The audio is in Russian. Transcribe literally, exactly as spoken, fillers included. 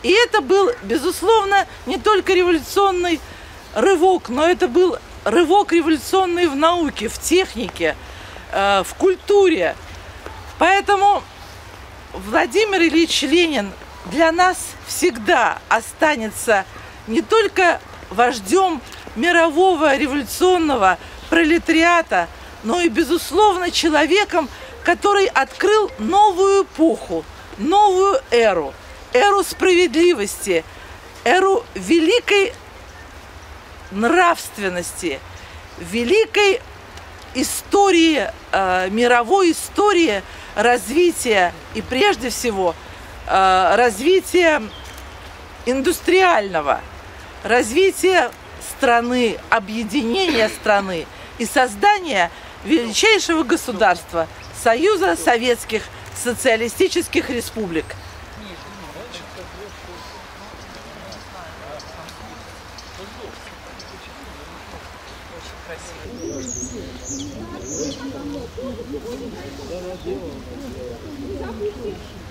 И это был, безусловно, не только революционный рывок, но это был рывок революционный в науке, в технике, э, в культуре. Поэтому Владимир Ильич Ленин для нас всегда останется не только вождем мирового революционного пролетариата, но и, безусловно, человеком, который открыл новую эпоху, новую эру, эру справедливости, эру великой нравственности, великой истории, э, мировой истории развития и, прежде всего, э, развития индустриального, развития страны, объединения страны и создания величайшего государства – Союза Советских Социалистических Республик. Очень красиво.